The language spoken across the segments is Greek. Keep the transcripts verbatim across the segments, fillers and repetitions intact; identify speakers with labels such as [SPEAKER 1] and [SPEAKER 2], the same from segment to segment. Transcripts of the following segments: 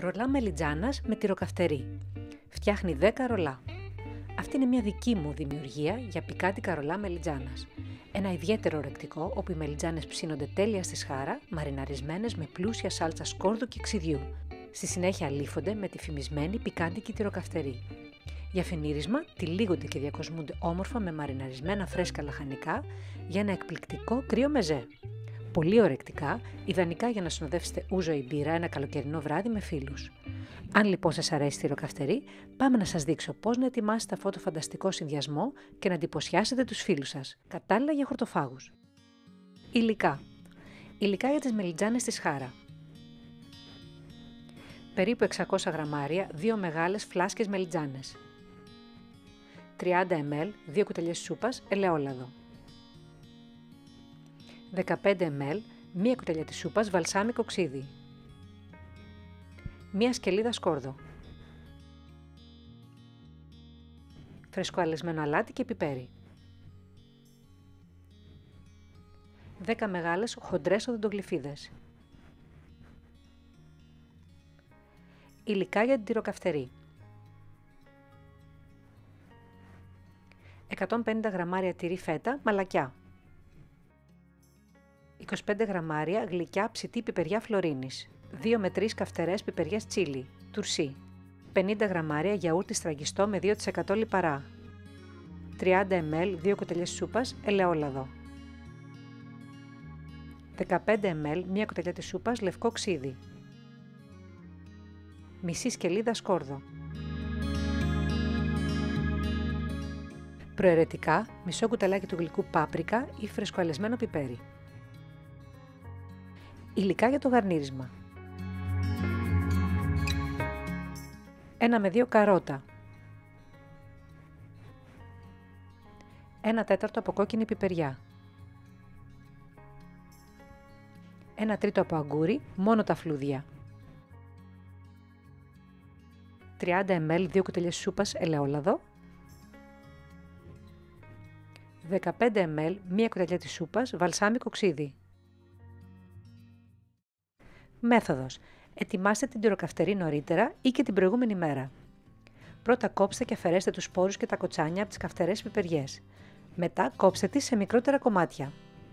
[SPEAKER 1] Ρολά μελιτζάνας με τυροκαυτερί. Φτιάχνει δέκα ρολά. Αυτή είναι μια δική μου δημιουργία για πικάντικα ρολά μελιτζάνας. Ένα ιδιαίτερο ρεκτικό όπου οι μελιτζάνες ψήνονται τέλεια στη σχάρα, μαριναρισμένες με πλούσια σάλτσα σκόρδου και ξυδιού. Στη συνέχεια αλήφονται με τη φημισμένη πικάντικη τυροκαυτερί. Για φινίρισμα τυλίγονται και διακοσμούνται όμορφα με μαριναρισμένα φρέσκα λαχανικά για ένα εκπληκτικό κρύο μεζέ. Πολύ ωρεκτικά, ιδανικά για να συνοδεύσετε ούζο ή μπύρα ένα καλοκαιρινό βράδυ με φίλους. Αν λοιπόν σας αρέσει η τυροκαυτερί, πάμε να σας δείξω πώς να ετοιμάσετε αυτό το φανταστικό συνδυασμό και να εντυπωσιάσετε τους φίλους σας, κατάλληλα για χορτοφάγους. Υλικά. Υλικά για τις μελιτζάνες στη σχάρα. Περίπου εξακόσια γραμμάρια, δύο μεγάλες φλάσκες μελιτζάνες. τριάντα μιλιλίτρα, δύο κουταλιές σούπας ελαιόλαδο. δεκαπέντε μιλιλίτρα, μία κουταλιά της σούπας βαλσάμικο ξύδι. Μία σκελίδα σκόρδο. Φρεσκοαλεσμένο αλάτι και πιπέρι. δέκα μεγάλες χοντρές οδοντογλυφίδες. Υλικά για την τυροκαυτερί. εκατόν πενήντα γραμμάρια τυρί φέτα μαλακιά. είκοσι πέντε γραμμάρια γλυκιά ψητή πιπεριά φλωρίνης. δύο με τρεις καυτερές πιπεριές τσίλι, τουρσί. πενήντα γραμμάρια γιαούρτι στραγγιστό με δύο τοις εκατό λιπαρά. τριάντα μιλιλίτρα, δύο κουταλιές σούπας ελαιόλαδο. δεκαπέντε μιλιλίτρα, μία κουταλιά της σούπας λευκό ξύδι. Μισή σκελίδα σκόρδο. Προαιρετικά, μισό κουταλάκι του γλυκού πάπρικα ή φρεσκοαλεσμένο πιπέρι. Υλικά για το γαρνίρισμα. ένα με δύο καρότα. ένα τέταρτο από κόκκινη πιπεριά. ένα τρίτο από αγκούρι, μόνο τα φλούδια. τριάντα μιλιλίτρα, δύο κουταλιές σούπας ελαιόλαδο. δεκαπέντε μιλιλίτρα, μία κουταλιά της σούπας βαλσάμικο ξύδι. Μέθοδος. Ετοιμάστε την τυροκαυτερί νωρίτερα ή και την προηγούμενη μέρα. Πρώτα κόψτε και αφαιρέστε τους σπόρους και τα κοτσάνια από τις καυτερές πιπεριές. Μετά κόψτε τις σε μικρότερα κομμάτια.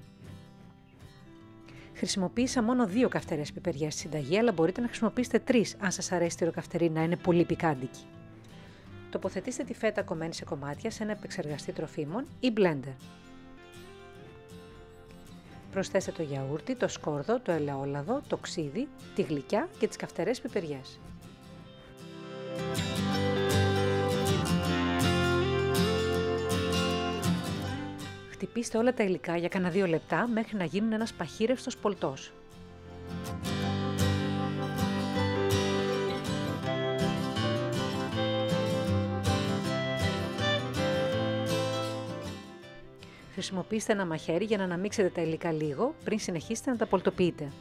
[SPEAKER 1] Χρησιμοποίησα μόνο δύο καυτερές πιπεριές στη συνταγή, αλλά μπορείτε να χρησιμοποιήσετε τρεις αν σας αρέσει η τυροκαυτερί να είναι πολύ πικάντικη. Τοποθετήστε τη φέτα κομμένη σε κομμάτια σε ένα επεξεργαστή τροφίμων ή μπλέντερ. Προσθέστε το γιαούρτι, το σκόρδο, το ελαιόλαδο, το ξύδι, τη γλυκιά και τις καυτερές πιπεριές. Χτυπήστε όλα τα υλικά για κανένα δύο λεπτά μέχρι να γίνουν ένας παχύρευστος πολτός. Χρησιμοποιήστε ένα μαχαίρι για να αναμίξετε τα υλικά λίγο πριν συνεχίσετε να τα πολτοποιείτε.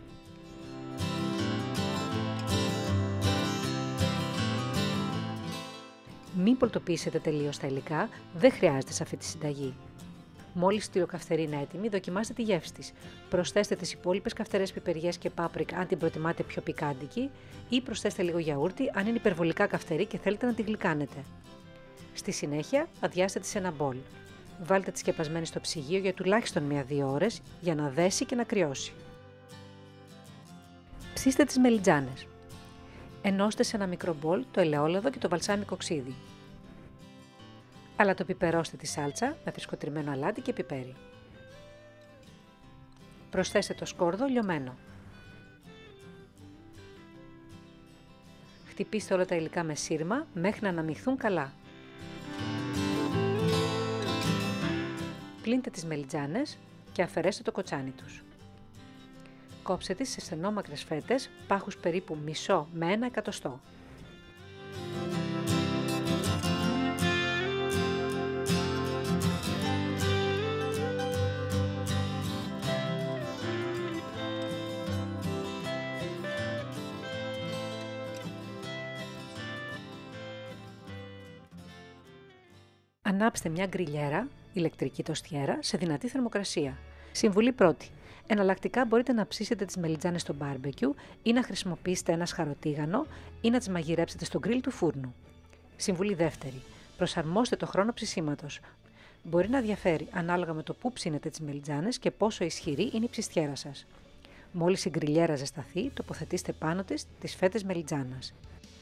[SPEAKER 1] Μην πολτοποιήσετε τελείως τα υλικά, δεν χρειάζεται σε αυτή τη συνταγή. Μόλις η τυροκαυτερί είναι έτοιμη, δοκιμάστε τη γεύση της. Προσθέστε τις υπόλοιπες καυτερές πιπεριές και πάπρικα αν την προτιμάτε πιο πικάντικη ή προσθέστε λίγο γιαούρτι αν είναι υπερβολικά καυτερή και θέλετε να τη γλυκάνετε. Στη συνέχεια, αδειάστε τη σε ένα μπολ. Βάλτε τη σκεπασμένη στο ψυγείο για τουλάχιστον μία δύο ώρες για να δέσει και να κρυώσει. Ψήστε τις μελιτζάνες. Ενώστε σε ένα μικρό μπολ το ελαιόλαδο και το βαλσάμικο ξύδι. Αλατοπιπερώστε τη σάλτσα με φρεσκοτριμμένο αλάτι και πιπέρι. Προσθέστε το σκόρδο λιωμένο. Χτυπήστε όλα τα υλικά με σύρμα μέχρι να αναμειχθούν καλά. Πλύντε τις μελιτζάνες και αφαιρέστε το κοτσάνι τους. Κόψτε τις σε στενόμακρες φέτες, πάχους περίπου μισό με ένα εκατοστό. Ανάψτε μια γκριλιέρα, ηλεκτρική τοστιέρα, σε δυνατή θερμοκρασία. Συμβουλή πρώτη. Εναλλακτικά μπορείτε να ψήσετε τις μελιτζάνες στο μπάρμπεκιου ή να χρησιμοποιήσετε ένα σχαροτίγανο ή να τις μαγειρέψετε στο γκριλ του φούρνου. Συμβουλή δεύτερη. Προσαρμόστε το χρόνο ψησίματος. Μπορεί να διαφέρει ανάλογα με το πού ψήνετε τις μελιτζάνες και πόσο ισχυρή είναι η ψιστιέρα σας. Μόλις η γκριλιέρα ζεσταθεί, τοποθετήστε πάνω της τις φέτες μελιτζάνας.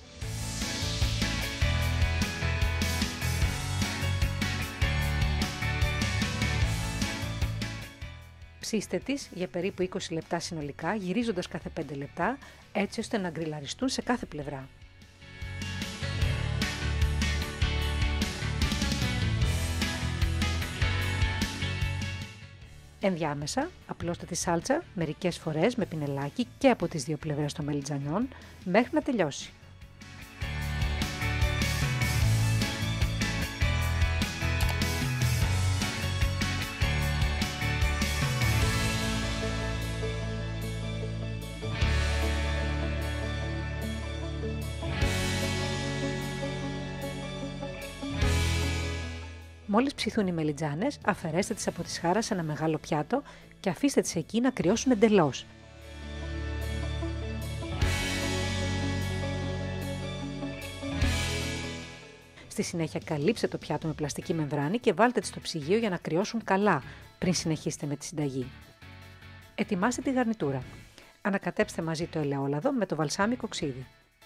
[SPEAKER 1] Ψήστε τις για περίπου είκοσι λεπτά συνολικά, γυρίζοντας κάθε πέντε λεπτά, έτσι ώστε να γκριλαριστούν σε κάθε πλευρά. Ενδιάμεσα, απλώστε τη σάλτσα μερικές φορές με πινελάκι και από τις δύο πλευρές των μελιτζανιών μέχρι να τελειώσει. Μόλις ψηθούν οι μελιτζάνες, αφαιρέστε τις από τη σχάρα σε ένα μεγάλο πιάτο και αφήστε τις εκεί να κρυώσουν εντελώς. Στη συνέχεια καλύψτε το πιάτο με πλαστική μεμβράνη και βάλτε τις στο ψυγείο για να κρυώσουν καλά πριν συνεχίσετε με τη συνταγή. Ετοιμάστε τη γαρνιτούρα. Ανακατέψτε μαζί το ελαιόλαδο με το βαλσάμικο ξύδι.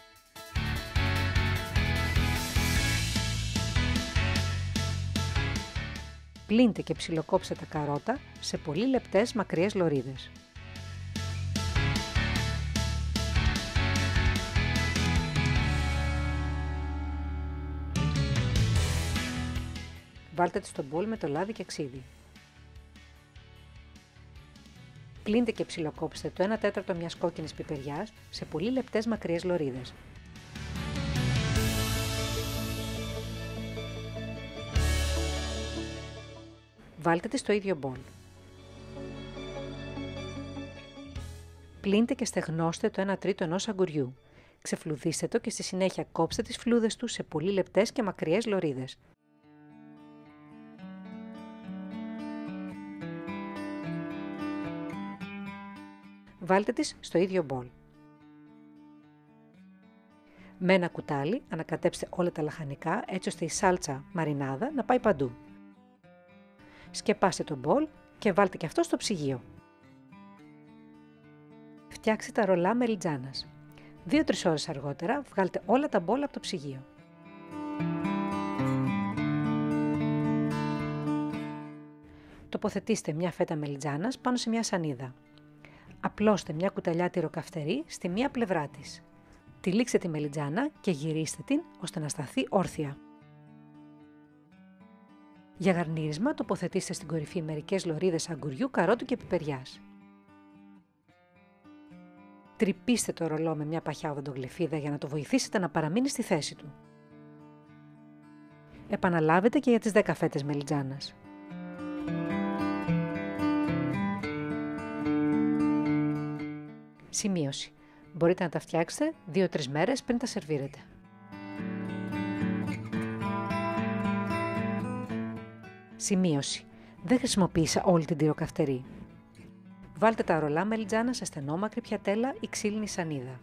[SPEAKER 1] Πλύντε και ψιλοκόψτε τα καρότα σε πολύ λεπτές μακριές λωρίδες. Βάλτε τις στο μπολ με το λάδι και ξύδι. Πλύντε και ψιλοκόψτε το ένα τέταρτο μιας κόκκινης πιπεριάς σε πολύ λεπτές μακριές λωρίδες. Βάλτε τη στο ίδιο μπολ. Πλύντε και στεγνώστε το ένα τρίτο ενός αγκουριού. Ξεφλουδίστε το και στη συνέχεια κόψτε τις φλούδες του σε πολύ λεπτές και μακριές λωρίδες. Βάλτε τις στο ίδιο μπολ. Με ένα κουτάλι ανακατέψτε όλα τα λαχανικά έτσι ώστε η σάλτσα μαρινάδα να πάει παντού. Σκεπάστε το μπολ και βάλτε και αυτό στο ψυγείο. Φτιάξτε τα ρολά μελιτζάνας. δύο με τρεις ώρες αργότερα βγάλτε όλα τα μπολ από το ψυγείο. Τοποθετήστε μια φέτα μελιτζάνας πάνω σε μια σανίδα. Απλώστε μια κουταλιά τυροκαυτερή στη μία πλευρά της. Τυλίξτε τη μελιτζάνα και γυρίστε την ώστε να σταθεί όρθια. Για γαρνίρισμα τοποθετήστε στην κορυφή μερικές λωρίδες αγκουριού, καρότου και πιπεριάς. Τρυπήστε το ρολό με μια παχιά οδοντογλυφίδα για να το βοηθήσετε να παραμείνει στη θέση του. Επαναλάβετε και για τις δέκα φέτες μελιτζάνας. Σημείωση. Μπορείτε να τα φτιάξετε δύο με τρεις μέρες πριν τα σερβίρετε. Σημείωση. Δεν χρησιμοποίησα όλη την τυροκαυτερή. Βάλτε τα ρολά μελιτζάνα σε στενόμακρη πιατέλα ή ξύλινη σανίδα.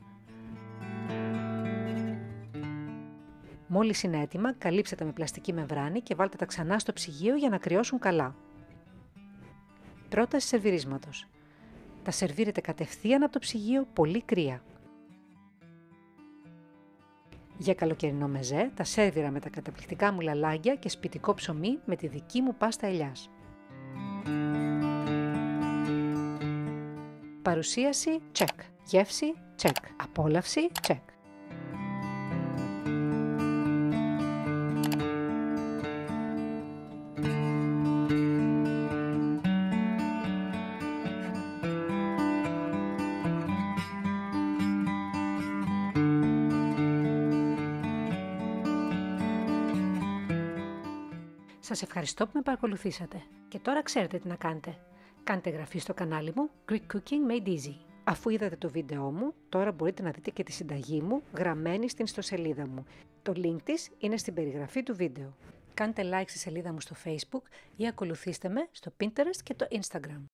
[SPEAKER 1] Μόλις είναι έτοιμα, καλύψτε τα με πλαστική μεμβράνη και βάλτε τα ξανά στο ψυγείο για να κρυώσουν καλά. Πρόταση σερβιρίσματος. Τα σερβίρετε κατευθείαν από το ψυγείο πολύ κρύα. Για καλοκαιρινό μεζέ, τα σέρβιρα με τα καταπληκτικά μου λαλάγια και σπιτικό ψωμί με τη δική μου πάστα ελιάς. Παρουσίαση, check. Γεύση, check. Απόλαυση, check. Σας ευχαριστώ που με παρακολουθήσατε και τώρα ξέρετε τι να κάνετε. Κάντε εγγραφή στο κανάλι μου Greek Cooking Made Easy. Αφού είδατε το βίντεό μου, τώρα μπορείτε να δείτε και τη συνταγή μου γραμμένη στην ιστοσελίδα μου. Το link της είναι στην περιγραφή του βίντεο. Κάντε like στη σελίδα μου στο Facebook ή ακολουθήστε με στο Pinterest και το Instagram.